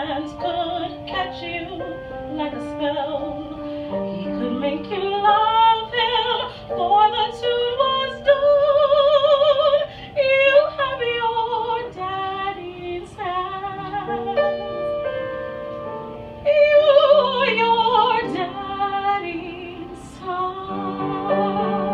hands could catch you like a spell. He could make you love him, for the tune was done. You have your daddy's hands. You're your daddy's son.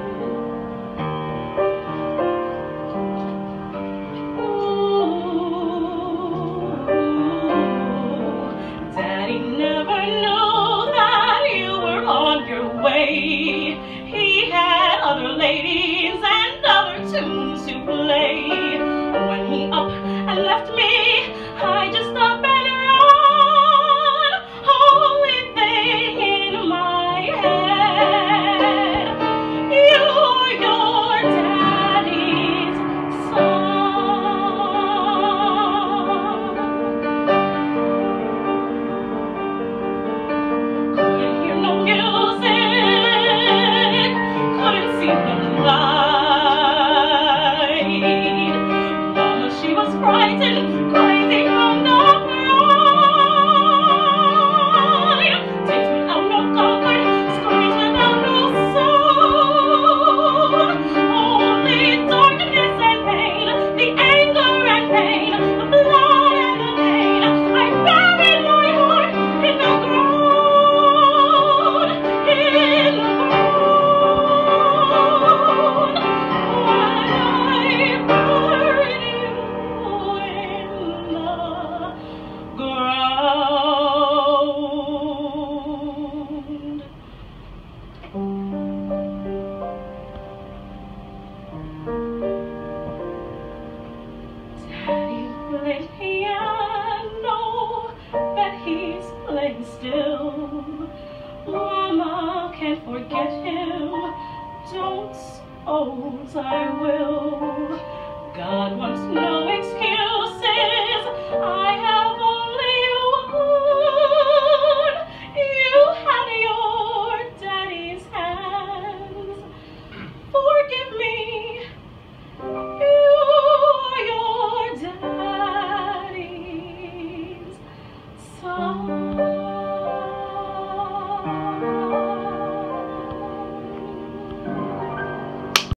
Daddy never knew that you were on your way. He had other ladies and other tunes to play. When he up and left me, I just up and run, only thing in my head, you're your daddy's son. Couldn't hear no music, couldn't see no light. Mama, she was frightened, crazy from the pride. Takes without no comfort, screams without no soul. Only darkness and pain, the anger and pain, the blood and the pain. I buried my heart in the ground, in the ground. When I buried you in the ground. Daddy played piano, but he's playing still. Mama can't forget him, don't suppose I will. God wants no excuses, I have only one. You had your daddy's hands, forgive me. You're your daddy's son.